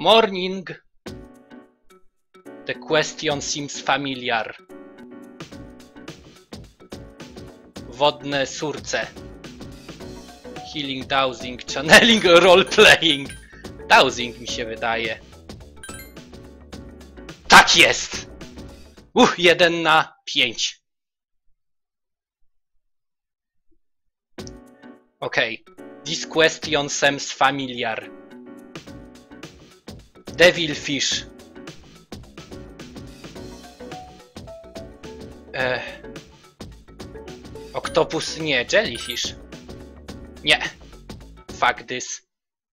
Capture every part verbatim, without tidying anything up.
Morning. The question seems familiar. Wodne surce. Healing, dowsing, channeling, roleplaying. Dowsing mi się wydaje. Tak jest! Uch, jeden na pięć. Okej. Okay. This question seems familiar. Devilfish. Eh. Octopus nie, jellyfish. Nie. Fuck this.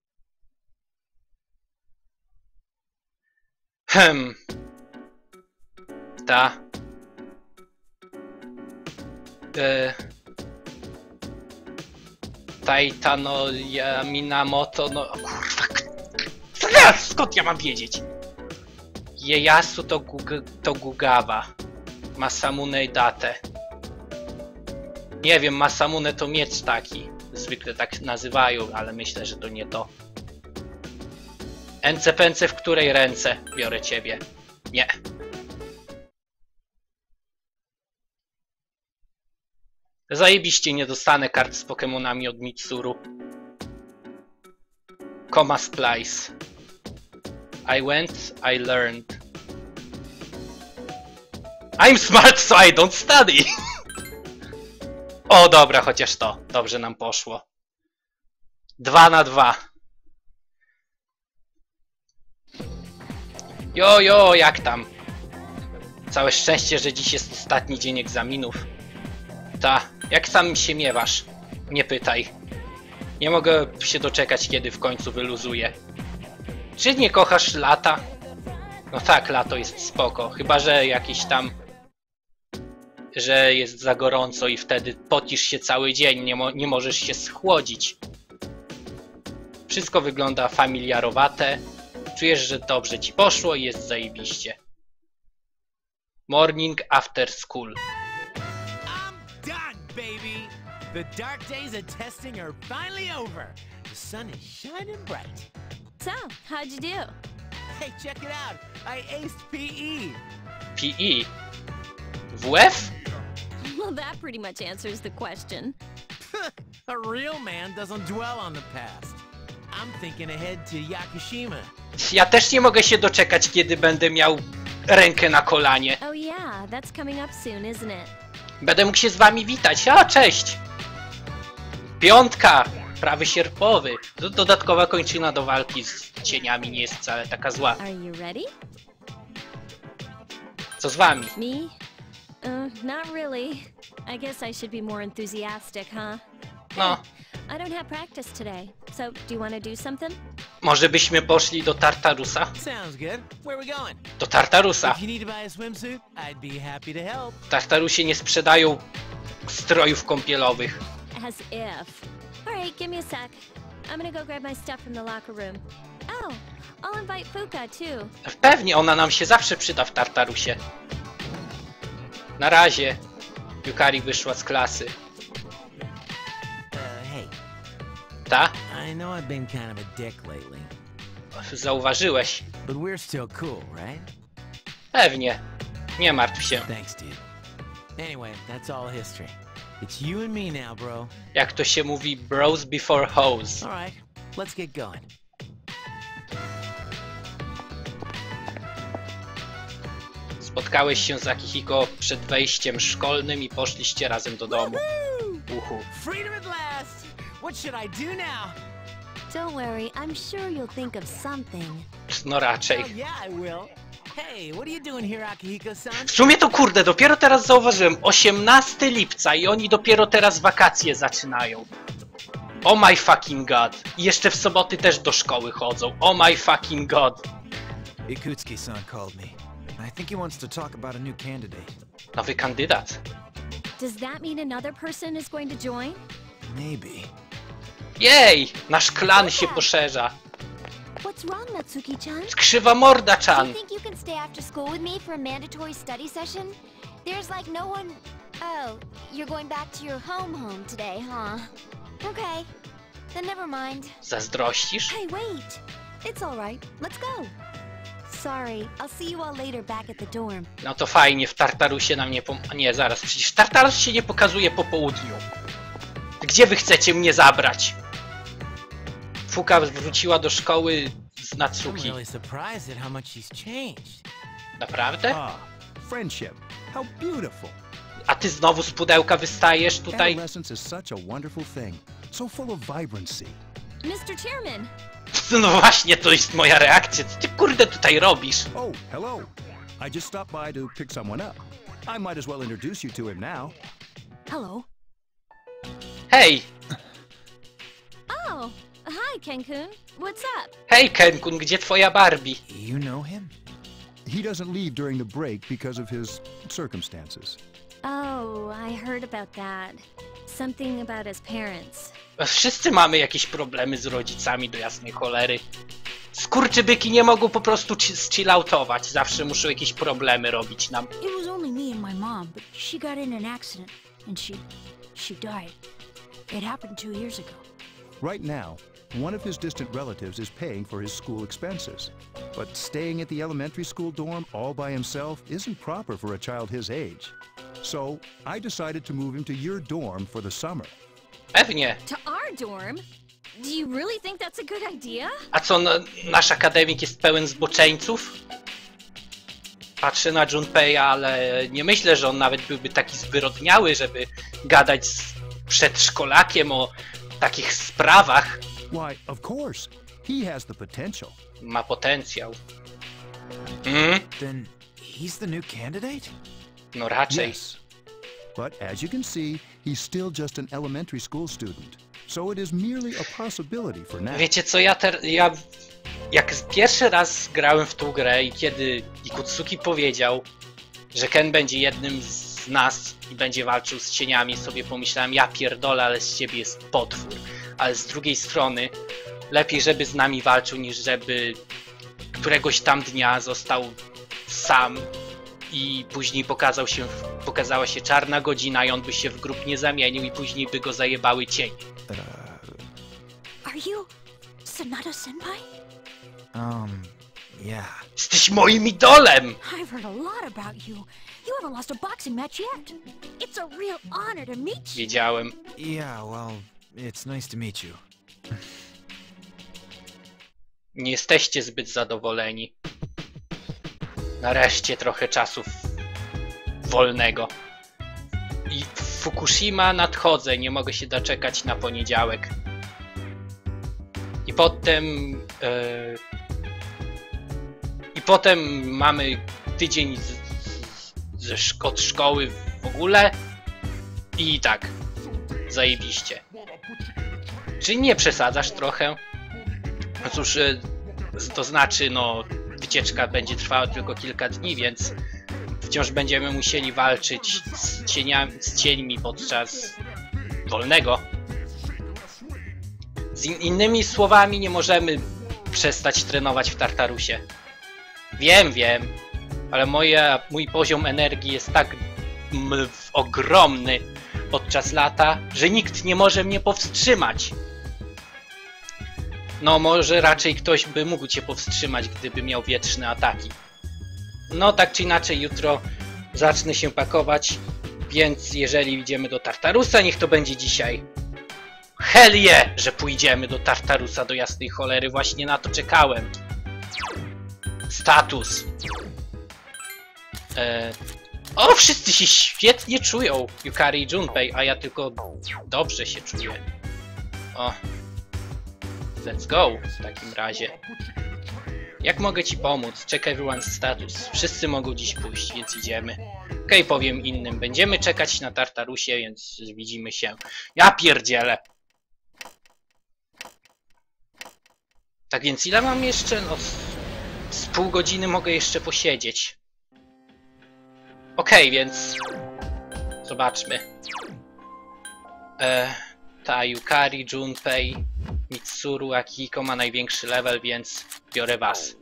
Hmm. Ta. E... Taitano Minamoto, no kurwa. Skąd ja mam wiedzieć? Ieyasu to, Gug to Gugawa. Masamune Date. Nie wiem, Masamune to miecz taki. Zwykle tak nazywają, ale myślę, że to nie to. Ence pęce w której ręce? Biorę ciebie. Nie. Zajebiście nie dostanę kart z Pokemonami od Mitsuru. Coma Splice. I went, I learned. I'm smart, so I don't study. O, dobra, chociaż to. Dobrze nam poszło. Dwa na dwa. Jo, jo, jak tam? Całe szczęście, że dziś jest ostatni dzień egzaminów. Ta, jak sam się miewasz? Nie pytaj. Nie mogę się doczekać, kiedy w końcu wyluzuję. Czy nie kochasz lata? No tak, lato jest spoko. Chyba że jakieś tam... że jest za gorąco i wtedy pocisz się cały dzień, nie, mo nie możesz się schłodzić. Wszystko wygląda familiarowate. Czujesz, że dobrze ci poszło i jest zajebiście. Morning after school. I'm done, baby. The dark days of testing are finally over. The sun is shining bright. So, how'd you do? Hey, check it out. I aced P E. P E? W F? Well, that pretty much answers the question. A real man doesn't dwell on the past. I'm thinking ahead to Yakushima. Ja też nie mogę się doczekać, kiedy będę miał rękę na kolanie. Oh yeah, that's coming up soon, isn't it? Będę mógł się z wami witać. A, cześć! Piątka! Prawy sierpowy. Dodatkowa kończyna do walki z cieniami nie jest wcale taka zła. Are you ready? Co z wami? Me? Uh, not really. I guess I should be more enthusiastic, huh? No. I don't have practice today. So, do you want to do something? Może byśmy poszli do Tartarusa? Sounds good. Where are we going? Do Tartarusa. If you need to buy a swimsuit, I'd be happy to help. W Tartarusie nie sprzedają strojów kąpielowych. As if. Alright, give me a sec. I'm gonna go grab my stuff from the locker room. Oh, I'll invite Fuka too. Pewnie, ona nam się zawsze przyda w Tartarusie. Na razie. Yukari wyszła z klasy. Uh, hey. Ta? I know I've been kind of a dick lately. Zauważyłeś. But we're still cool, right? Pewnie. Nie martw się. Thanks, dude. Anyway, that's all history. It's you and me now, bro. Jak to się mówi, bros before hoes. All right, let's get going. Spotkałeś się z Akihiko przed wejściem szkolnym i poszliście razem do domu. Uhu. Freedom at last! What should I do now? Don't worry, I'm sure you'll think of something. No raczej. Oh, yeah, I will. Hey, what are you doing here, Akihiko-san? W sumie to kurde, dopiero teraz zauważyłem. osiemnastego lipca i oni dopiero teraz wakacje zaczynają. Oh my fucking god. I jeszcze w soboty też do szkoły chodzą. Oh my fucking god. Ikutsuki-san called me. I think he wants to talk about a new candidate. Nowy kandydat. Does that mean another person is going to join? Maybe. Jej! Nasz klan się poszerza. What's wrong, Natsuki-chan? Krzywa morda Do chan. you think you can stay after school with me for a mandatory study session? There's like no one... Oh, you're going back to your home home today, huh? Okay, then never mind. Zazdrościsz? Hey, wait! It's all right. Let's go. Sorry, I'll see you all later back at the dorm. No to fajnie, w Tartarusie nam nie pom... Nie, zaraz, przecież Tartarus się nie pokazuje po południu. Gdzie wy chcecie mnie zabrać? Fuka wróciła do szkoły z I'm Natsuki. really surprised at how much she's changed. Naprawdę? Ah, friendship. How beautiful. A ty znowu z pudełka wystajesz tutaj? Adolescence is such a wonderful thing. So full of vibrancy. Mister Chairman, No właśnie, to jest moja reakcja. Co ty kurde tutaj robisz? Oh, hello. I just stopped by to pick someone up. I might as well introduce you to him now. Hello. Hej! oh, hi, Ken-kun. What's up? Hej, Ken-kun, gdzie twoja Barbie? You know him? He doesn't leave during the break because of his circumstances. Oh, I heard about that. Something about his parents. Wszyscy mamy jakieś problemy z rodzicami do jasnej cholery. Skurczybyki nie mogą po prostu chilloutować. Zawsze muszą jakieś problemy robić nam. It was only me and my mom, but she got in an accident and she she died. It happened two years ago. Right now, one of his distant relatives is paying for his school expenses. But staying at the elementary school dorm all by himself isn't proper for a child his age. So, I decided to move him to your dorm for the summer. Pewnie. To our dorm? Do you really think that's a good idea? A co, no, nasz akademik jest pełen zboczeńców? Patrzę na Junpei'a, ale nie myślę, że on nawet byłby taki zwyrodniały, żeby gadać z przedszkolakiem o takich sprawach. Why, of course. He has the potential. Ma potencjał. Hmm? Then he's the new candidate? No raczej. Yes. But as you can see, he's still just an elementary school student. So it is merely a possibility for now. Wiecie co, ja, ter, ja jak pierwszy raz grałem w tą grę i kiedy Ikutsuki powiedział, że Ken będzie jednym z nas i będzie walczył z cieniami, sobie pomyślałem, ja pierdolę, ale z ciebie jest potwór. Ale z drugiej strony, lepiej żeby z nami walczył, niż żeby któregoś tam dnia został sam i później pokazał się, pokazała się czarna godzina i on by się w grób nie zamienił i później by go zajebały cień. Are you Sonata Senpai? Um, yeah. Jesteś moim idolem! I've heard a lot about you. You haven't lost a boxing match yet. It's a real honor to meet you. Wiedziałem. Yeah, well, it's nice to meet you. Nie jesteście zbyt zadowoleni. Nareszcie trochę czasu wolnego. I w Fukushima nadchodzę, nie mogę się doczekać na poniedziałek. I potem... Yy, I potem mamy tydzień z, z, ze szko od szkoły w ogóle. I tak. Zajebiście. Czy nie przesadzasz trochę? No cóż, yy, to znaczy, no... Wycieczka będzie trwała tylko kilka dni, więc wciąż będziemy musieli walczyć z, cieniami, z cieńmi podczas wolnego. Z in innymi słowami, nie możemy przestać trenować w Tartarusie. Wiem, wiem, ale moja, mój poziom energii jest tak m, ogromny podczas lata, że nikt nie może mnie powstrzymać. No może raczej ktoś by mógł cię powstrzymać, gdyby miał wietrzne ataki. No tak czy inaczej jutro zacznę się pakować, więc jeżeli idziemy do Tartarusa, niech to będzie dzisiaj. Hell yeah, że pójdziemy do Tartarusa, do jasnej cholery, właśnie na to czekałem. Status. E... O, wszyscy się świetnie czują, Yukari i Junpei, a ja tylko dobrze się czuję. O. Let's go w takim razie. Jak mogę ci pomóc? Check everyone's status. Wszyscy mogą dziś pójść, więc idziemy. Okej, okay, powiem innym. Będziemy czekać na Tartarusie, więc widzimy się. Ja pierdzielę. Tak więc ile mam jeszcze? No, z, z pół godziny mogę jeszcze posiedzieć. Okej, okay, więc zobaczmy. E, ta Yukari, Junpei, Mitsuru, Akihiko ma największy level, więc biorę was.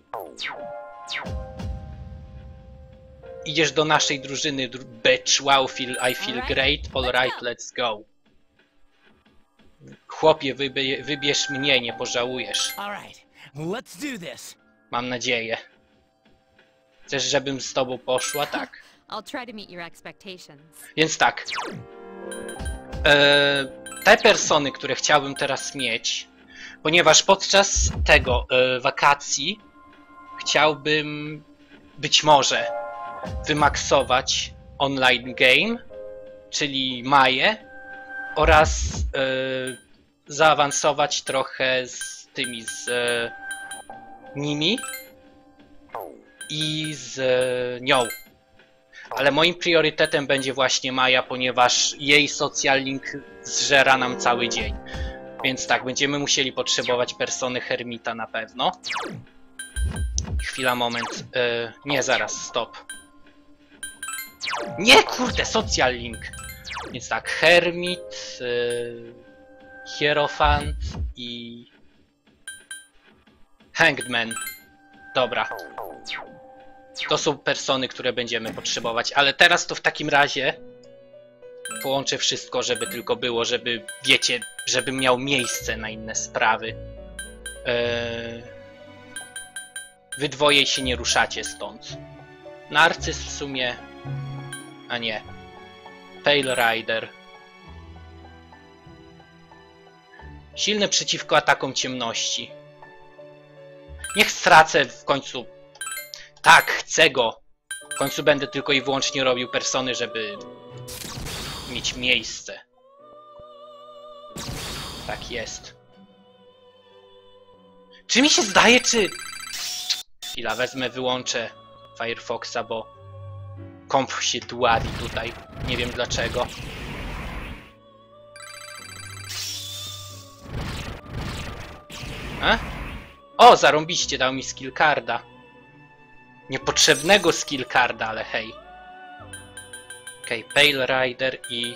Idziesz do naszej drużyny, bitch, wow, feel, I feel great, alright, let's go. Chłopie, wybie, wybierz mnie, nie pożałujesz. All right, Let's do this. Mam nadzieję. Chcesz, żebym z tobą poszła? Tak. I'll try to meet your expectations. Więc tak. E, te persony, które chciałbym teraz mieć, ponieważ podczas tego e, wakacji chciałbym być może wymaksować online game, czyli Maję, oraz e, zaawansować trochę z tymi z e, nimi i z e, nią. Ale moim priorytetem będzie właśnie Maja, ponieważ jej social link zżera nam cały dzień. Więc tak, będziemy musieli potrzebować persony Hermita na pewno. Chwila, moment. Yy, nie, zaraz, stop. Nie, kurde, social link. Więc tak, Hermit, yy, Hierophant i Hanged Man. Dobra. To są persony, które będziemy potrzebować, ale teraz to w takim razie połączę wszystko, żeby tylko było, żeby, wiecie, żebym miał miejsce na inne sprawy. Eee... Wy dwoje się nie ruszacie stąd. Narcyz w sumie... A nie. Pale Rider. Silny przeciwko atakom ciemności. Niech stracę w końcu... Tak, chcę go! W końcu będę tylko i wyłącznie robił persony, żeby mieć miejsce. Tak jest. Czy mi się zdaje, czy... Chwila, wezmę, wyłączę Firefoxa, bo komp się dławi tutaj. Nie wiem dlaczego. A? O, zarąbiście, dał mi skill carda. Niepotrzebnego skill carda, ale hej. Okej, okay, Pale Rider i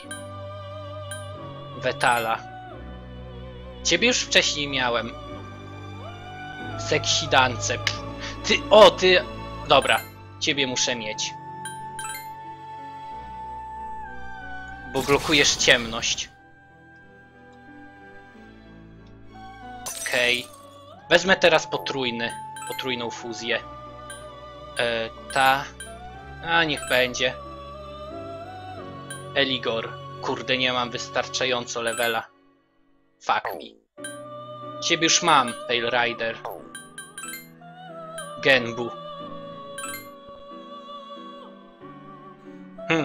Vetala. Ciebie już wcześniej miałem. Seksidance. Ty, o, ty... Dobra, ciebie muszę mieć. Bo blokujesz ciemność. Okej. Okay. Wezmę teraz potrójny, potrójną fuzję. E, ta... A, niech będzie. Eligor. Kurde, nie mam wystarczająco levela. Fuck me. Ciebie już mam, Pale Rider. Genbu. Hm.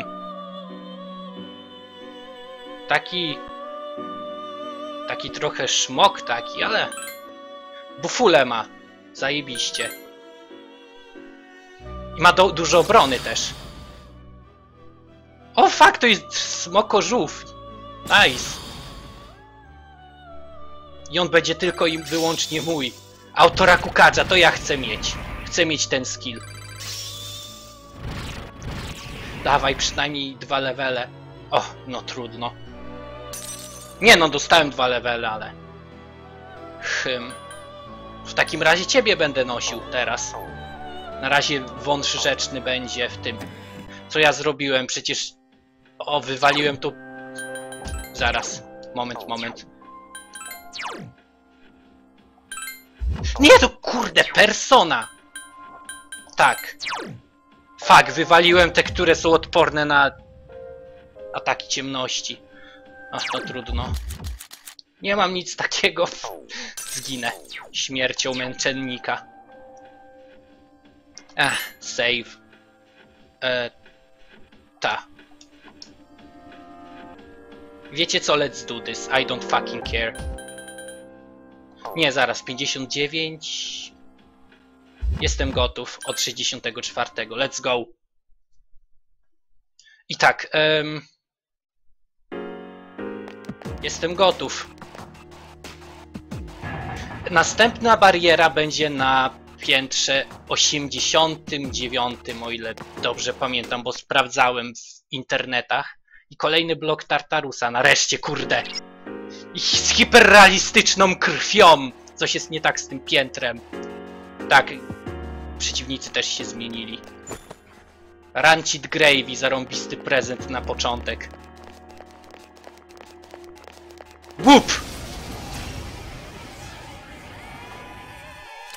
Taki... Taki trochę szmok taki, ale... Bufule ma. Zajebiście. I ma do, dużo obrony też. O fuck, to jest smokożółw. Nice. I on będzie tylko i wyłącznie mój. Autora Kukadża, to ja chcę mieć. Chcę mieć ten skill. Dawaj, przynajmniej dwa levele. O, no trudno. Nie no, dostałem dwa levele, ale... Hym. W takim razie ciebie będę nosił teraz. Na razie wąż rzeczny będzie w tym. Co ja zrobiłem? Przecież... O, wywaliłem tu... Zaraz. Moment, moment. Nie, to kurde, persona! Tak. Fuck, wywaliłem te, które są odporne na... ataki ciemności. Ach, to trudno. Nie mam nic takiego. Zginę. Śmiercią męczennika. Ach, save. E, ta. Wiecie co? Let's do this. I don't fucking care. Nie, zaraz. pięćdziesiąt dziewięć. Jestem gotów od sześćdziesiątego czwartego. Let's go. I tak. Um, jestem gotów. Następna bariera będzie na piętrze osiemdziesiątym dziewiątym, o ile dobrze pamiętam, bo sprawdzałem w internetach. I kolejny blok Tartarusa, nareszcie, kurde. I z hiperrealistyczną krwią. Coś jest nie tak z tym piętrem. Tak, przeciwnicy też się zmienili. Rancid Gravy, zarąbisty prezent na początek. Łup!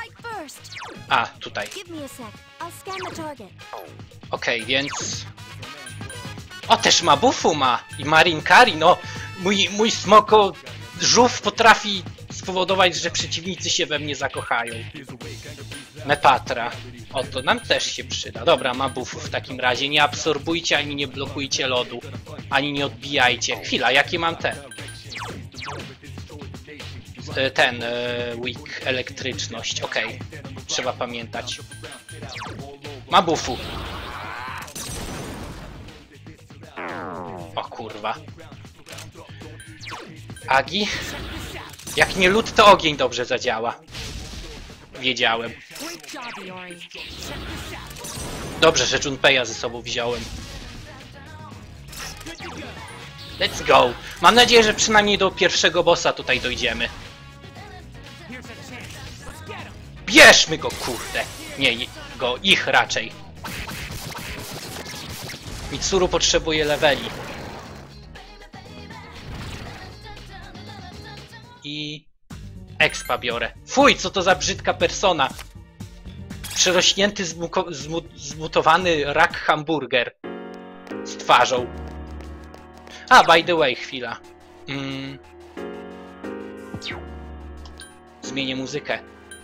strike first. A, tutaj. Give me a sec. I'll scan the target. Okej, okay, więc... O, też ma bufu ma! I Marinkari, no! Mój, mój smoko żółw potrafi spowodować, że przeciwnicy się we mnie zakochają. Mepatra. O, to nam też się przyda. Dobra, ma bufu w takim razie. Nie absorbujcie, ani nie blokujcie lodu. Ani nie odbijajcie. Chwila, jakie mam te? Ten, e, weak, elektryczność. Okej, okay. Trzeba pamiętać. Ma bufu. O kurwa. Agi? Jak nie lód, to ogień dobrze zadziała. Wiedziałem. Dobrze, że Junpeya ze sobą wziąłem. Let's go. Mam nadzieję, że przynajmniej do pierwszego bossa tutaj dojdziemy. Bierzmy go, kurde. Nie, go, ich raczej. Mitsuru potrzebuje leveli. I... expa biorę. Fuj, co to za brzydka persona. Przerośnięty, zmuko, zmu, zmutowany rak hamburger. Z twarzą. A, by the way, chwila. Mm. Zmienię muzykę.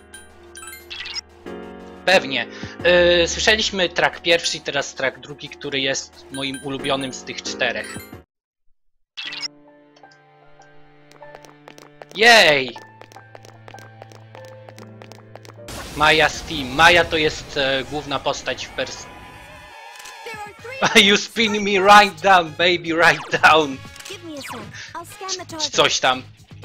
Pewnie. Yy, słyszeliśmy track pierwszy i teraz track drugi, który jest moim ulubionym z tych czterech. Jej! Maya Steam. Maya to jest e, główna postać w pers... You spin me right down, baby, right down. Czy coś tam.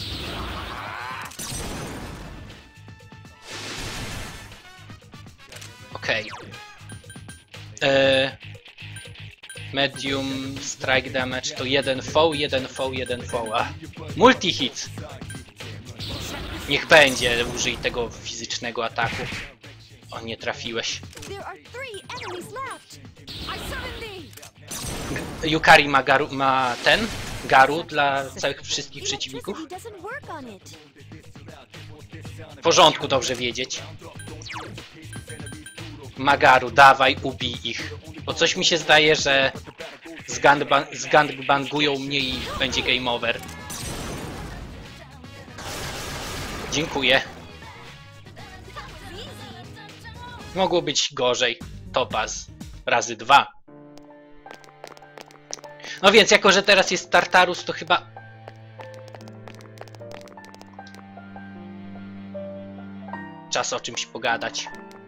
Okej. Okay. E... Medium strike damage to jeden V, jeden V, jeden V. A. Multi-hit. Niech będzie, użyj tego fizycznego ataku. O, nie trafiłeś. Yukari ma, garu, ma ten? Garu dla całych wszystkich przeciwników? W porządku, dobrze wiedzieć. Magaru, dawaj, ubij ich. Bo coś mi się zdaje, że zgangbangują mnie i będzie game over. Dziękuję. Mogło być gorzej. Topaz. Razy dwa. No więc, jako że teraz jest Tartarus, to chyba... Czas o czymś pogadać.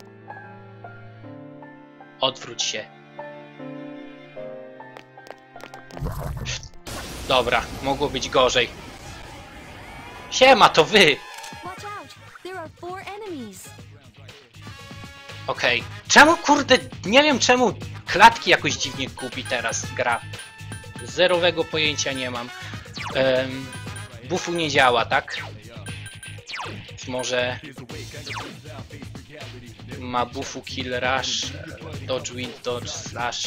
Odwróć się. Dobra, mogło być gorzej. Siema, to wy! Okej. Okay. Czemu, kurde, nie wiem czemu klatki jakoś dziwnie kupi teraz gra. Zerowego pojęcia nie mam. Um, buffu nie działa, tak? Może... Ma buffu kill rush, dodge wind, dodge slash.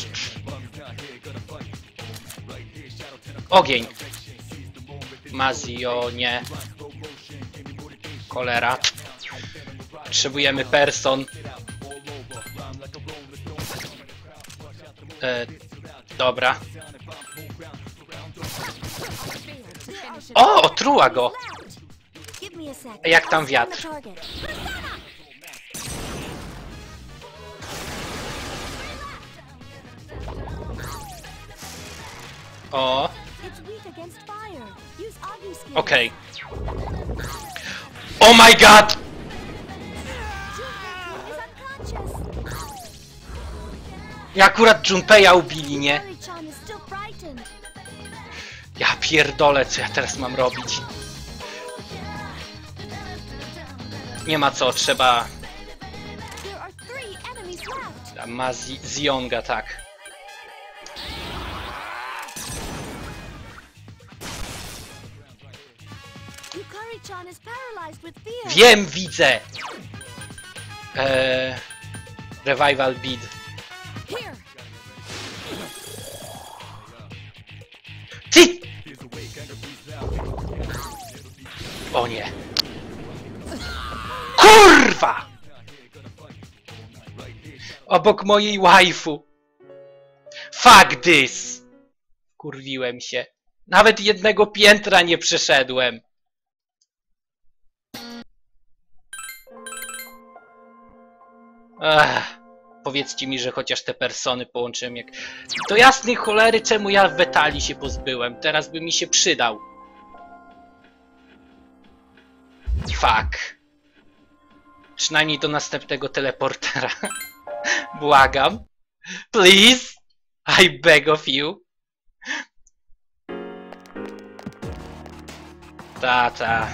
Ogień. Mazio, nie. Cholera. Potrzebujemy person. E, dobra. O, otruła go! Jak tam wiatr? O. Okej. Okay. Oh my god! Ja akurat Junpeya ubili, nie? Ja pierdolę, co ja teraz mam robić? Nie ma co, trzeba... Ma Zionga, tak. Wiem, widzę! Eee, revival bead. Ty! O nie. Kurwa! Obok mojej waifu. Fuck this! Kurwiłem się. Nawet jednego piętra nie przeszedłem. Ech, powiedzcie mi, że chociaż te persony połączyłem jak... Do jasnej cholery, czemu ja Wetali się pozbyłem? Teraz by mi się przydał. Fuck. Przynajmniej do następnego teleportera. Błagam. Please. I beg of you. Ta, ta.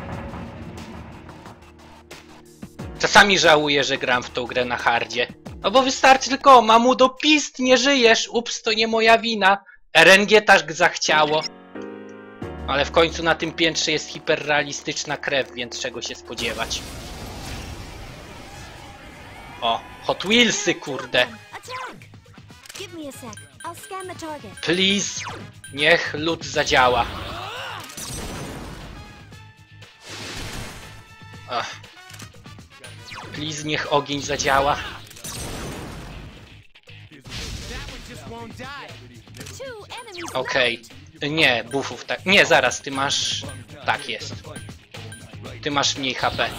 Czasami żałuję, że gram w tą grę na hardzie. No bo wystarczy tylko, mamudo pist, nie żyjesz. Ups, to nie moja wina. R N G tak zachciało. Ale w końcu na tym piętrze jest hiperrealistyczna krew, więc czego się spodziewać. O, Hot Wheelsy, kurde. Please, niech lód zadziała. Ach. Please, niech ogień zadziała. Okej. Okay. Nie, buffów tak. Nie, zaraz, ty masz... Tak jest. Ty masz mniej H P.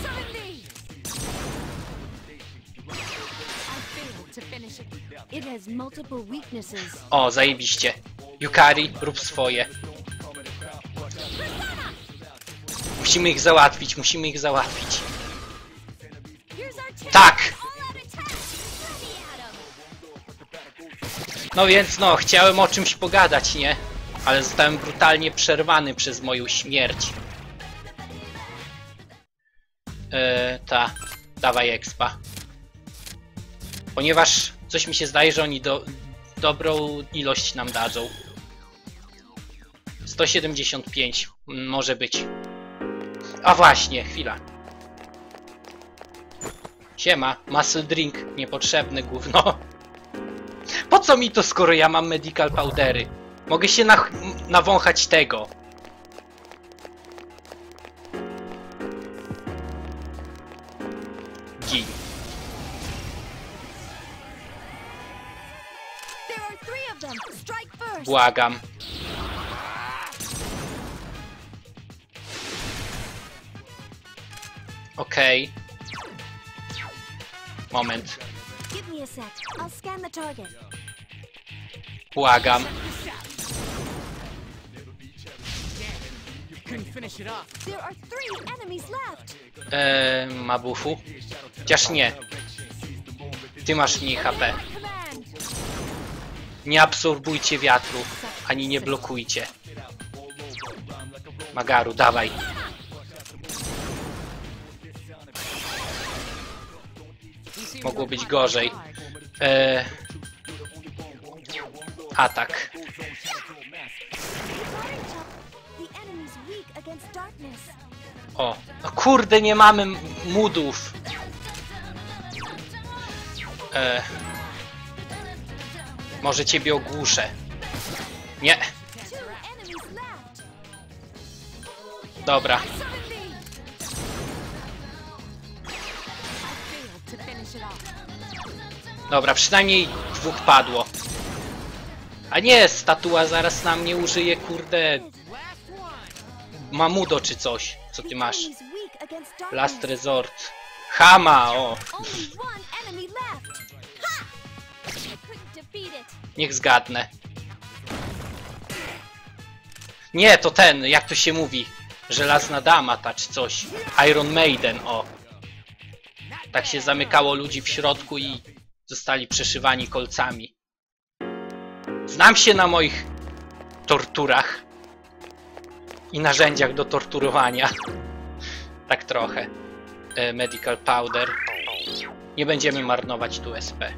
O, zajebiście. Yukari, rób swoje. Musimy ich załatwić, musimy ich załatwić. Tak! No więc no, chciałem o czymś pogadać, nie? Ale zostałem brutalnie przerwany przez moją śmierć. Eee, ta. Dawaj expa. Ponieważ coś mi się zdaje, że oni do, dobrą ilość nam dadzą. sto siedemdziesiąt pięć. Może być. A właśnie, chwila. Siema, muscle drink. Niepotrzebny gówno. Po co mi to, skoro ja mam medical powdery? Mogę się na, nawąchać tego. Gin. Błagam. Okej. Okay. Moment. Błagam. Eee, ma buffu? Chociaż nie. Ty masz mniej H P. Nie absorbujcie wiatru, ani nie blokujcie. Magaru, dawaj. Mogło być gorzej. Eee... Atak. O, no kurde, nie mamy moodów. Eee... Może ciebie ogłuszę. Nie. Dobra. Dobra, przynajmniej dwóch padło. A nie, statua zaraz na mnie użyje, kurde... Mamudo czy coś. Co ty masz? Last resort. Hama, o! Niech zgadnę. Nie, to ten, jak to się mówi? Żelazna dama, ta czy coś. Iron Maiden, o. Tak się zamykało ludzi w środku i zostali przeszywani kolcami. Znam się na moich torturach i narzędziach do torturowania. Tak trochę. E, medical powder. Nie będziemy marnować tu S P.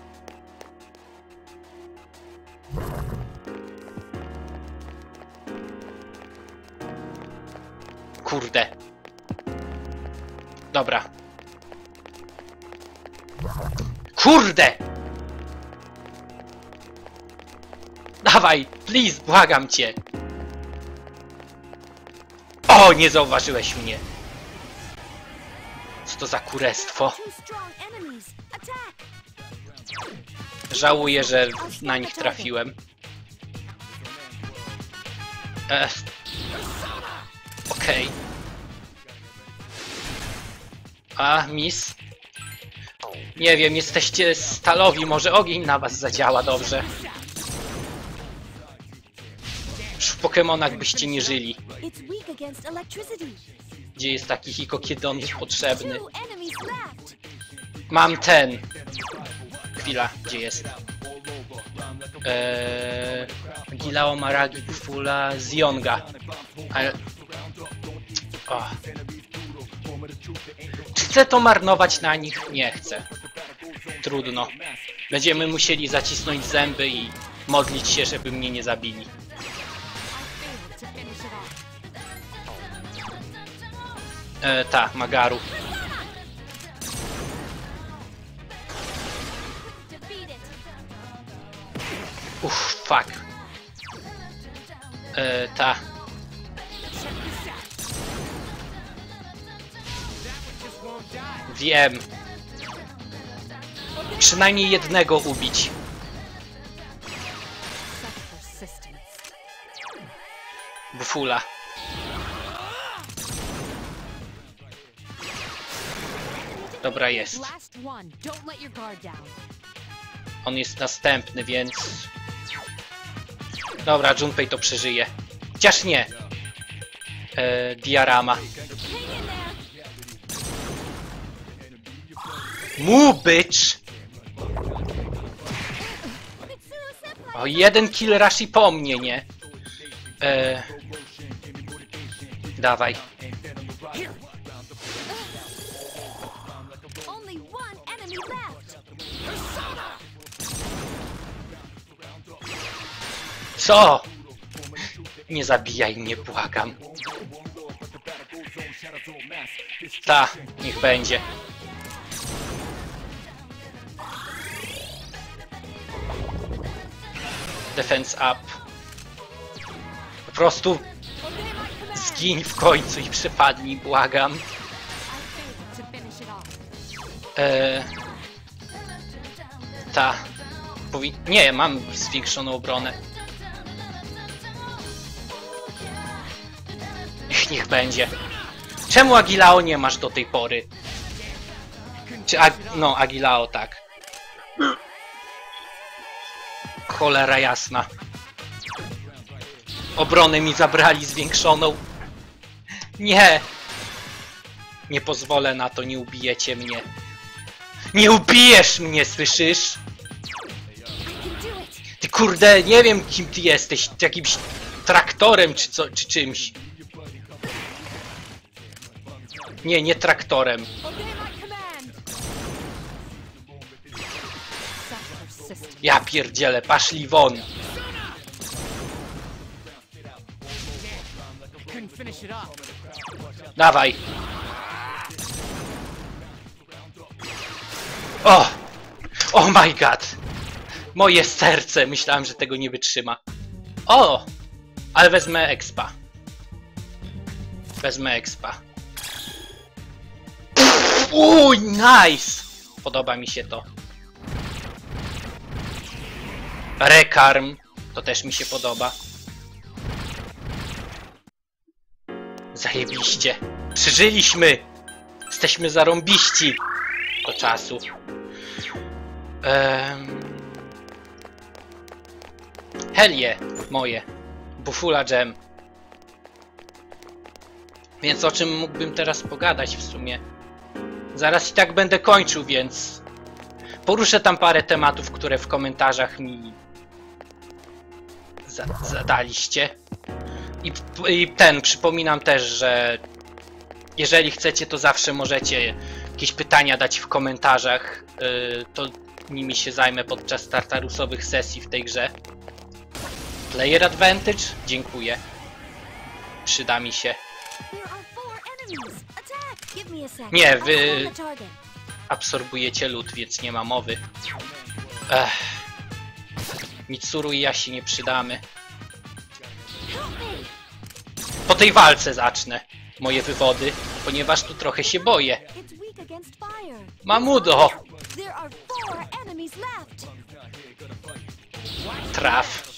Kurde. Dobra. Kurde! Dawaj, please, błagam cię. O, nie zauważyłeś mnie. Co to za kurestwo? Żałuję, że na nich trafiłem. E, Okej. Okay. A, miss? Nie wiem, jesteście stalowi, może ogień na was zadziała dobrze. Już w Pokemonach byście nie żyli. Gdzie jest taki Hiko, kiedy on jest potrzebny? Mam ten. Chwila, gdzie jest? Eee, Gilao, Maragi, Bufula, Zionga. Ale... O. Czy chcę to marnować na nich? Nie chcę. Trudno. Będziemy musieli zacisnąć zęby i modlić się, żeby mnie nie zabili. E, ta, Magaru. Uff, fuck. E, ta. Wiem. Przynajmniej jednego ubić. Bufula. Dobra, jest. On jest następny, więc... Dobra, Junpei to przeżyje. Chociaż nie. E, Diarama. Mu, bitch! O, jeden kill rush i po mnie, nie? E, dawaj. Co? Nie zabijaj mnie, błagam. Ta, niech będzie. Defense up. Po prostu zgiń w końcu i przepadnij, błagam. Eee, ta. Powi nie, mam zwiększoną obronę. Niech, niech będzie. Czemu Agilao nie masz do tej pory? Czy Ag no, Agilao, tak. Cholera jasna. Obronę mi zabrali zwiększoną. Nie! Nie pozwolę na to, nie ubijecie mnie. Nie ubijesz mnie, słyszysz? Ty kurde, nie wiem kim ty jesteś. Jakimś traktorem czy, co, czy czymś. Nie, nie traktorem. Ja pierdzielę, paszli won. Dawaj. O! Oh my god! Moje serce! Myślałem, że tego nie wytrzyma. O! Ale wezmę expa. Wezmę expa. Uj, nice! Podoba mi się to. Rekarm. To też mi się podoba. Zajebiście. Przeżyliśmy! Jesteśmy zarąbiści. Do czasu. Um... Helie moje. Bufula Gem. Więc o czym mógłbym teraz pogadać w sumie? Zaraz i tak będę kończył, więc poruszę tam parę tematów, które w komentarzach mi za zadaliście. I, I ten, przypominam też, że jeżeli chcecie, to zawsze możecie jakieś pytania dać w komentarzach. Yy, to nimi się zajmę podczas tartarusowych sesji w tej grze. Player Advantage? Dziękuję. Przyda mi się. Nie, wy absorbujecie lód, więc nie ma mowy. Ech. Mitsuru i ja się nie przydamy. Po tej walce zacznę moje wywody, ponieważ tu trochę się boję. Mamudo! There are four enemies left. Traf.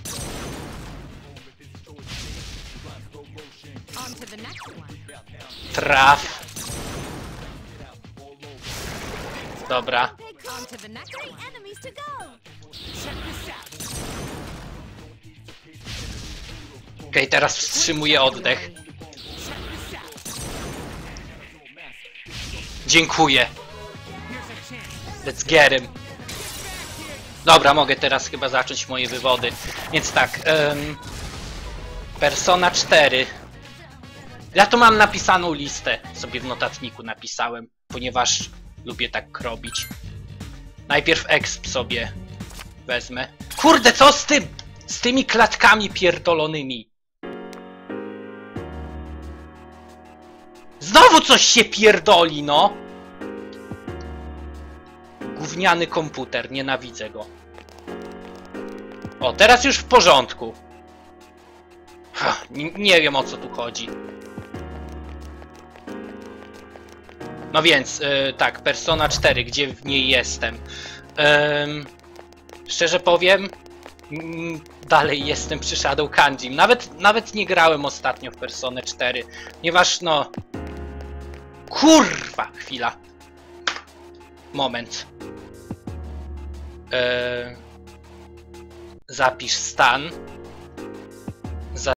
On to the next one. Traf. Dobra. On to the next Three one. enemies to go. Okej, okay, teraz wstrzymuję oddech. Dziękuję. Let's get him. Dobra, mogę teraz chyba zacząć moje wywody. Więc tak, um, Persona cztery. Ja tu mam napisaną listę, sobie w notatniku napisałem, ponieważ lubię tak robić. Najpierw exp sobie wezmę. Kurde, co z tym? Z tymi klatkami pierdolonymi. Znowu coś się pierdoli, no! Gówniany komputer, nienawidzę go. O, teraz już w porządku. Nie, nie wiem, o co tu chodzi. No więc, yy, tak, Persona cztery, gdzie w niej jestem. Yy, szczerze powiem, yy, dalej jestem przy Shadow Kanjim. Nawet, nawet nie grałem ostatnio w Personę cztery, ponieważ no... Kurwa, chwila. Moment. Yy, zapisz stan.